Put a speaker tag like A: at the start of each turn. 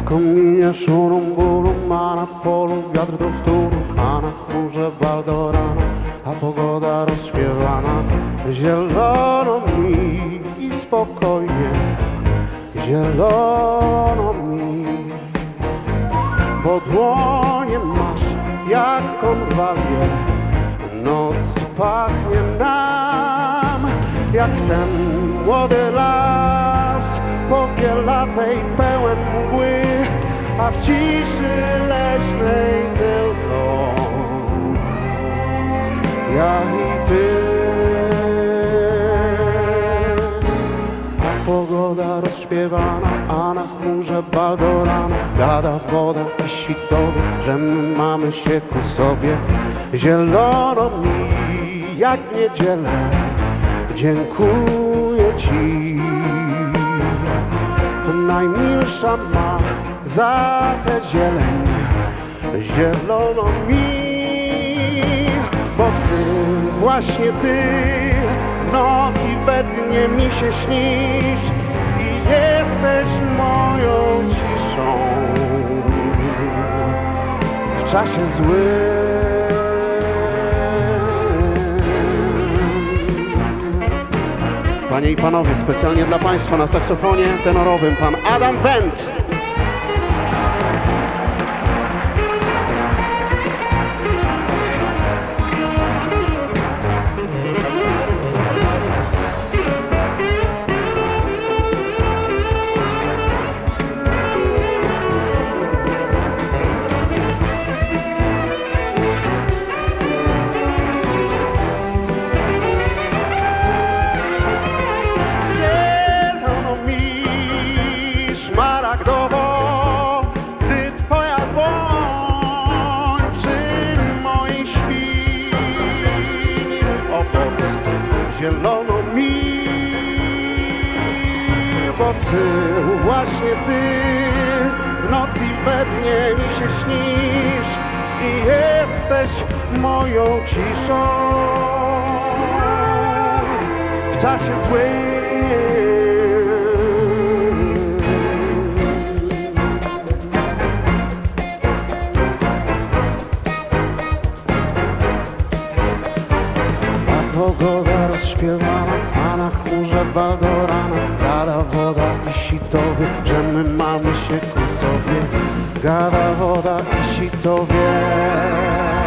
A: kominie szurum burum, a na polu wiatr do wtóru, a na chmurze baldorana, a pogoda rozśpiewana. Zielono mi i spokojnie, zielono mi, bo dłonie masz jak konwalier. Noc pachnie nam jak ten młody las, popielatej pełen mgły, a w ciszy leśnej tylko ja i ty. A pogoda rozśpiewana, a na chmurze baldorana, gada woda i sitowy, że my mamy się ku sobie. Zielono mi jak w niedzielę, dziękuję ci. Najmilsza ma za tę zieleń, zielono mi, bo ty, właśnie ty, w noc i we dnie mi się śnisz i jesteś moją ciszą w czasie złym. Panie i panowie, specjalnie dla państwa na saksofonie tenorowym pan Adam Wendt. Szmaragdowo, gdy twoja dłoń przy mojej śpi. Owoc zielono mi, bo ty, właśnie ty, w noc i we dnie mi się śnisz i jesteś moją ciszą w czasie złym. Pogoda rozśpiewana, a na chmurze baldorana, gada woda i sitowy, że my mamy się ku sobie. Gada woda i sitowie.